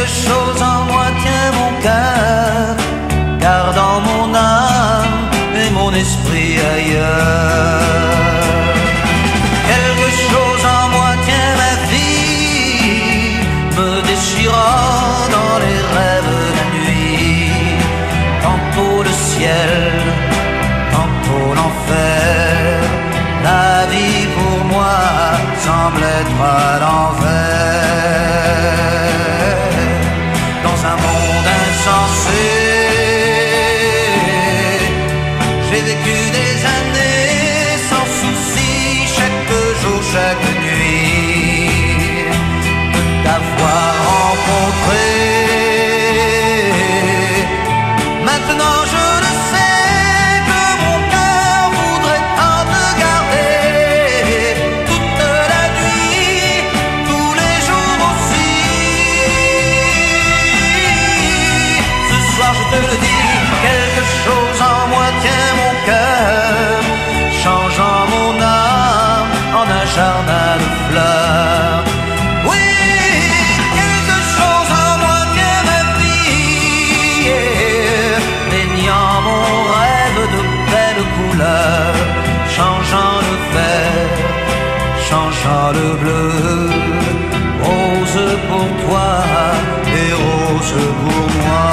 chose en moi tient mon cœur, gardant mon âme et mon esprit ailleurs. Quelque chose en moi tient ma vie, me déchirant dans les rêves de la nuit. Tantôt le ciel, tantôt l'enfer, la vie pour moi semble être à l'envers. Dans un monde insensé, j'ai vécu des années sans souci, chaque jour, chaque nuit, de t'avoir rencontré. Maintenant je le sais que mon cœur voudrait tant te garder, toute la nuit, tous les jours aussi. Ce soir je te le dis, quelque chose en moi tient mon cœur, changeant mon âme en un jardin de fleurs. Oui, quelque chose en moi tient ma vie, baignant mon rêve de belles couleurs, changeant le vert, changeant le bleu, rose pour toi et rose pour moi.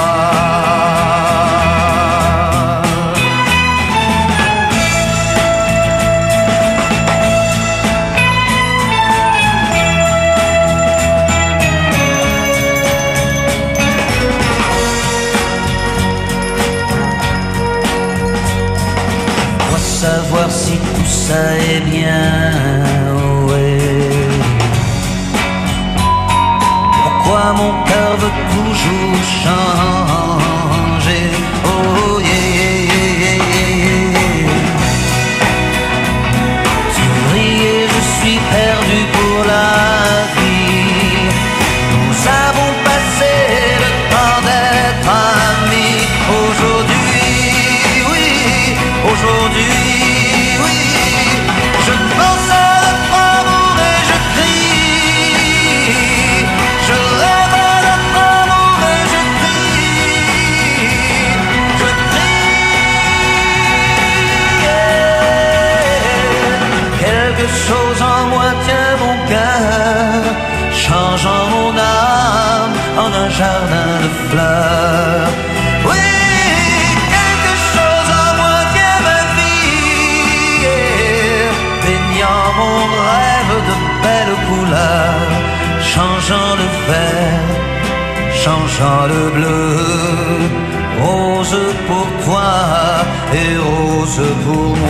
Savoir si tout ça est bien, ouais. Pourquoi mon cœur veut toujours changer, oh yeah, yeah, yeah, yeah. Tu ris et je suis perdu pour la vie. Nous avons passé le temps d'être amis. Aujourd'hui, oui, aujourd'hui. Quelque chose en moi tient mon cœur, changeant mon âme en un jardin de fleurs. Oui, quelque chose en moi tient ma vie, baignant mon rêve de belles couleurs, changeant le vert, changeant le bleu, rose pour toi et rose pour moi.